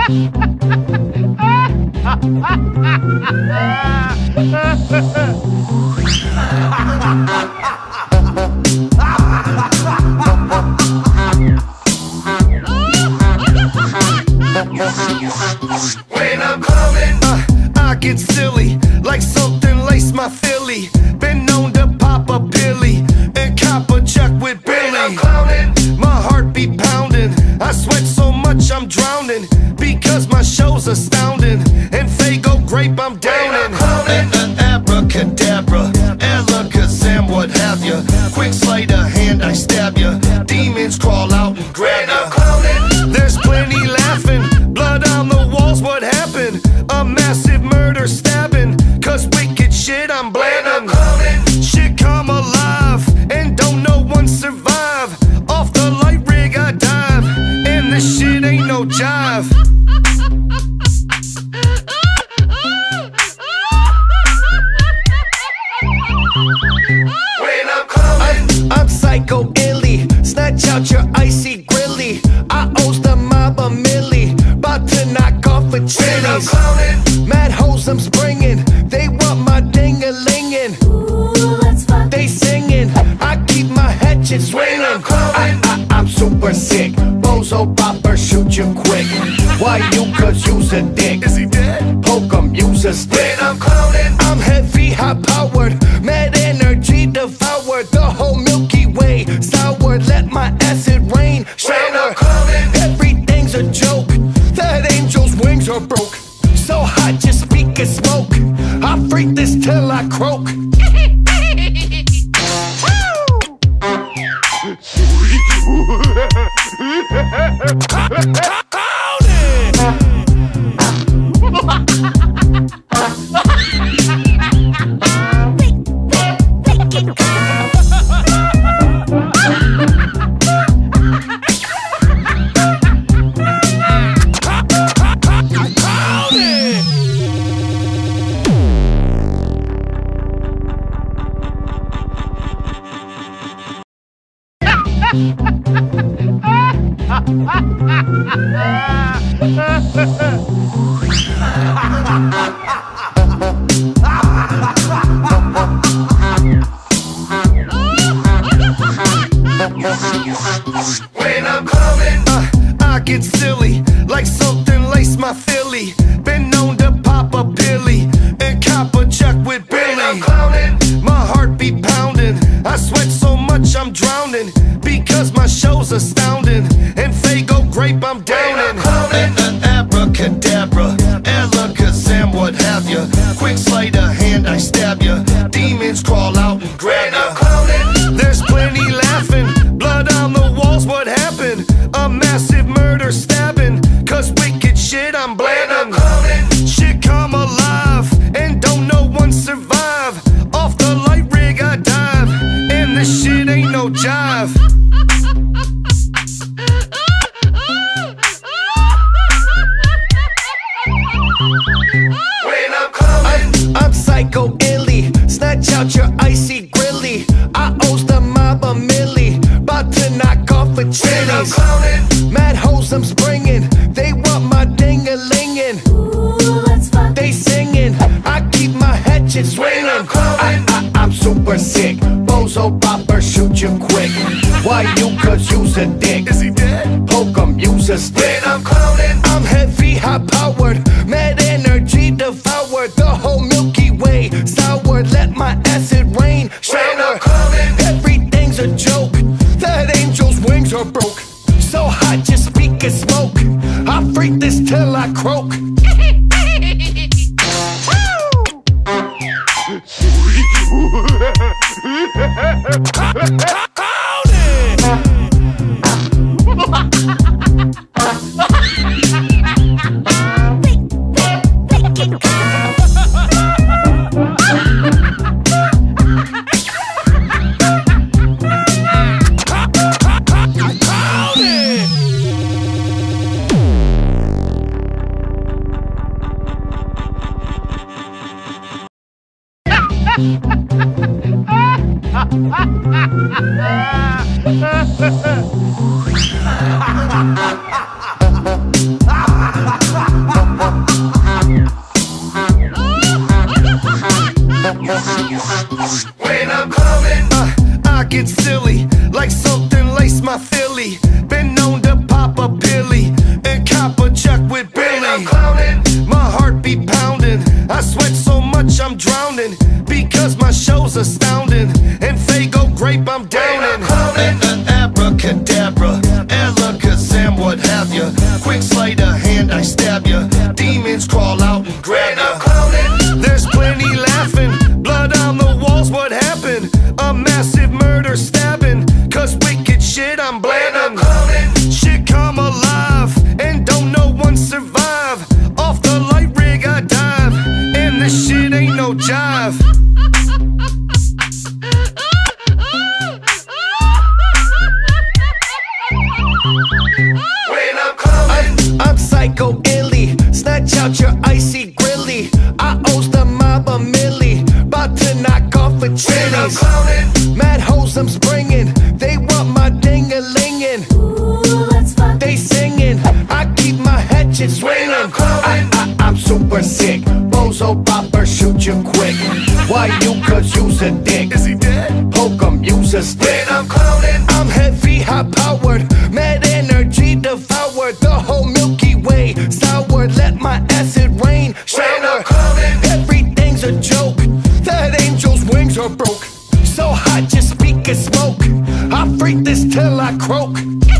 When I'm coming, I get silly, like something laced my Philly. Been known to pop a pilly and cop a chuck with Billy. When I'm clowning, my heart be pounding. I sweat so much I'm drowning, because my show's astounding. And Fago grape I'm downing. Abracadabra, Alakazam, what have ya. Quick sleight of hand, I stab ya. Demons crawl out and grab ya. There's plenty laughing, blood on the walls, what happened? A massive murder stabbing, cause wicked shit I'm blanding. Shit come alive, and don't no one survive. Off the light rig I dive, and this shit ain't no jive. When I'm coming, I'm psycho illy, snatch out your icy grilly. I owes the mob a milli, bout to knock off a chilies. Mad hoes I'm springing, they want my ding-a-lingin'. They singing, I keep my hatchet swinging. I'm super sick, bozo popper shoot you quick. Why you? Cause you's a dick. Is he dead? Poke 'em, use a stick. I'm heavy, high powered, mad energy devoured. The whole Milky Way sour, let my acid rain shower. Everything's a joke, that angel's wings are broke. So hot, just speak and smoke. I freak this till I croak. When I'm coming, I get silly, like something laced my Philly. Been known to pop a pilly and cop a chuck with Billy. My heart be pounding, I sweat so much I'm drowning, because my show's astounding. And Fago grape I'm downing. Abracadabra, Alakazam, what have ya. Quick sleight of hand, I stab ya. Demons crawl out and grab ya. There's plenty laughing, blood on the walls, what happened? A massive murder stabbing, cause wicked shit I'm blanding. Shit come alive, and don't no one survive. Off the light rig I dive, and this shit ain't no jive. When I'm coming, I'm psycho illy, snatch out your icy grilly. I owes the mob a milli, bout to knock off a chilies. Mad hoes I'm springing, they want my ding-a-lingin'. They singing, I keep my hatchet swinging. I'm super sick, bozo popper shoot you quick. Why you? Cause you's a dick. Is he dead? Poke 'em, use a stick. I'm heavy, high powered, mad energy devoured. The whole Milky Way sour, let my acid rain shower. Everything's a joke, that angel's wings are broke. So hot, just speak and smoke. I freak this till I croak. sleight of hand, I stab ya. Demons crawl out and grab ya. There's plenty laughing, blood on the walls, what happened? A massive murder stabbing, cause wicked shit I'm blabbing. Shit come alive, and don't no one survive. Off the light rig I dive, and this shit ain't no jive. I'm psycho illy, snatch out your icy grilly. I owes the mob a milli, bout to knock off a chilies. Mad hoes I'm springing, they want my ding-a-lingin'. They singing, I keep my hatchet swinging. I'm super sick, bozo popper shoot you quick. Why you? Cause you's a dick. Is he dead? Poke 'em, use a stick. I'm heavy, high powered, mad energy devoured the whole Milky Way. Sour, let my acid rain shower. Everything's a joke, that angel's wings are broke. So hot, just speak and smoke. I freak this till I croak.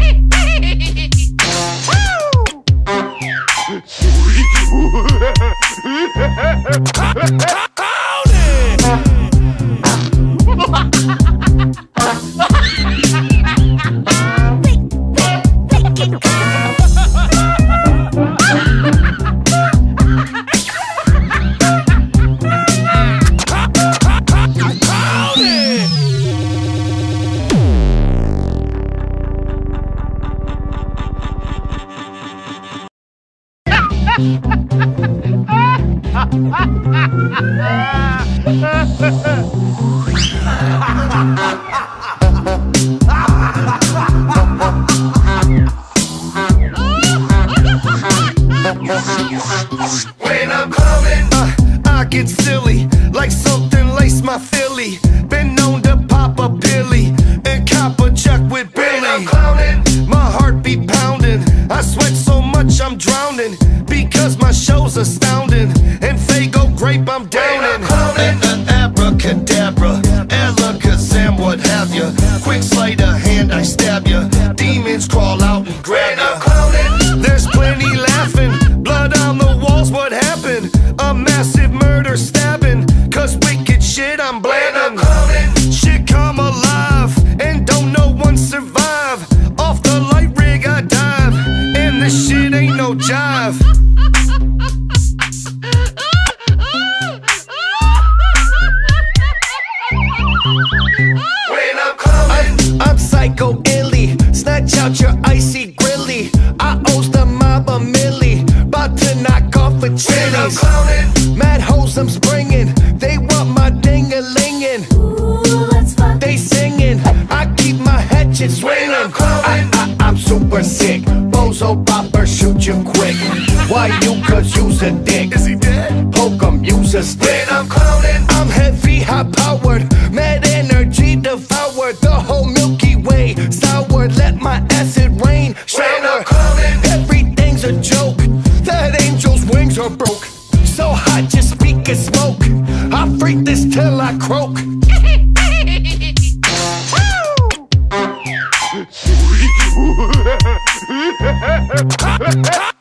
When I'm coming, I get silly, like something laced my Philly. Been known to pop a pilly and cop a chuck with Billy. My heart be pounding, I sweat so much I'm drowning, because my show's astounding, and Faygo grape I'm downing. Abracadabra, Alakazam, what have ya. Quick sleight of hand, I stab ya. Demons crawl out and grab ya. There's plenty laughing, blood on the walls, what happened? A massive murder stabbing, cause wicked shit I'm blabbing. Shit come alive, and don't no one survive. Off the light rig I dive, and this shit ain't no jive. I'm psycho illy, snatch out your icy grilly. I owes the mob a milli, bout to knock off a chilies. Mad hoes I'm springing, they want my ding-a-lingin'. They singing, I keep my hatchet swinging. I'm super sick, bozo popper shoot you quick. Why you? Cause you's a dick. Is he dead? Poke 'em, use a stick. I'm heavy, high powered, mad energy devoured the whole Milky Way. Sour, let my acid rain shower. Everything's a joke, that angel's wings are broke. So hot, just speak and smoke. I freak this till I croak. Woo!